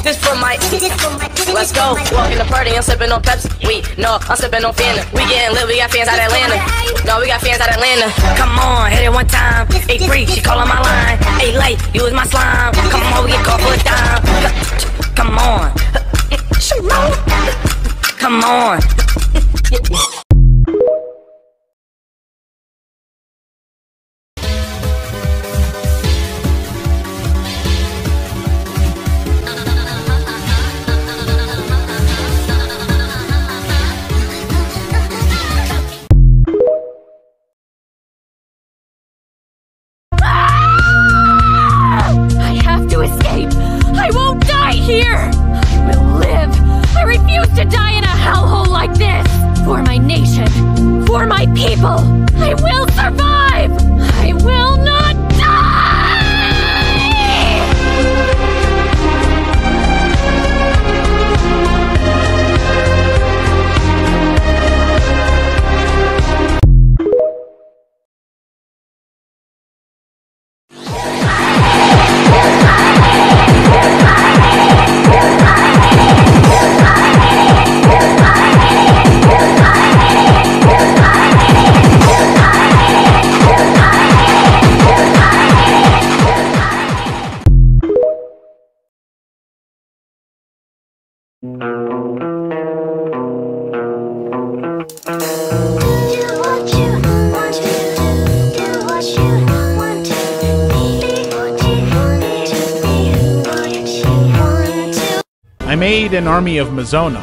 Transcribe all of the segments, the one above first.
This for my. Let's go. Walking the party, I'm sipping on Pepsi. No, I'm sipping on Fanta. We getting lit, we got fans out Atlanta. No, we got fans out Atlanta. Come on, hit it one time. Hey, free, she calling my line. Hey, light, you was my slime. Come on, we get caught for a dime. Come on. Come on. I have to escape. I won't die here. I will live. I refuse to die in a hellhole like this. For my nation, for my people, I will survive. I will not die. I made an army of Mizono.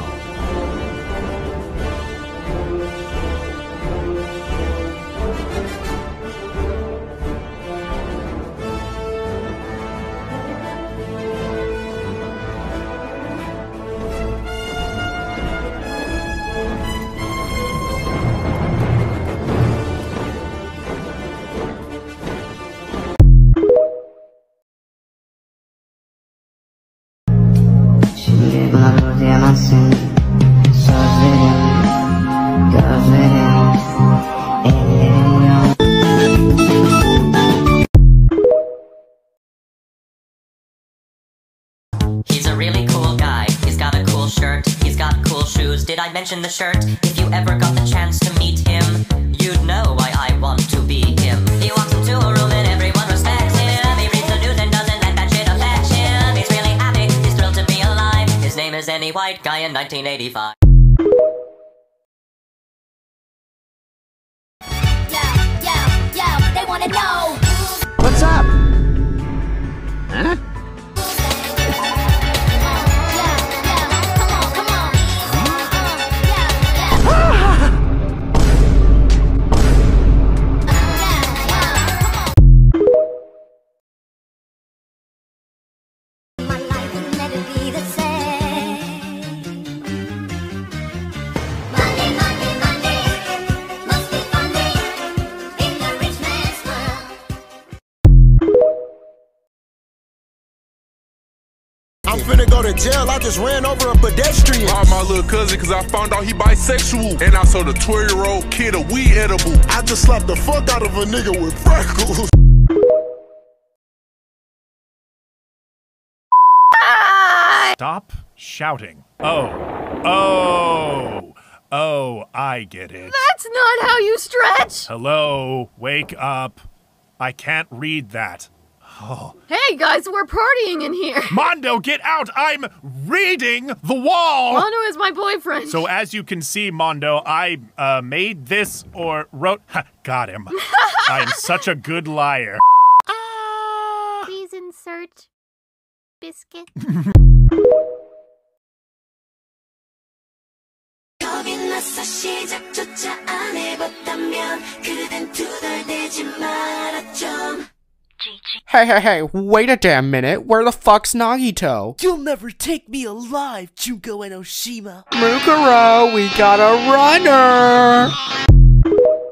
He's a really cool guy, he's got a cool shirt, he's got cool shoes. Did I mention the shirt? If you ever got the chance to meet him, you'd know why I want to be him. He walks into a room and everyone respects him. He reads the news and doesn't let that shit affect him. He's really happy, he's thrilled to be alive. His name is Any White Guy in 1985. They wanna know. What's up? Huh? I'm finna go to jail, I just ran over a pedestrian. Robbed my little cousin cause I found out he bisexual. And I sold a 12-year-old kid a weed edible. I just slapped the fuck out of a nigga with freckles. Stop shouting. Oh, I get it. That's not how you stretch. Hello, wake up. I can't read that. Oh. Hey guys, we're partying in here. Mondo, get out! I'm reading the wall! Mondo is my boyfriend. So as you can see, Mondo, I made this or wrote... got him. I am such a good liar. Please insert biscuit. Hey, wait a damn minute. Where the fuck's Nagito? You'll never take me alive, Junko Enoshima. Mukuro, we got a runner!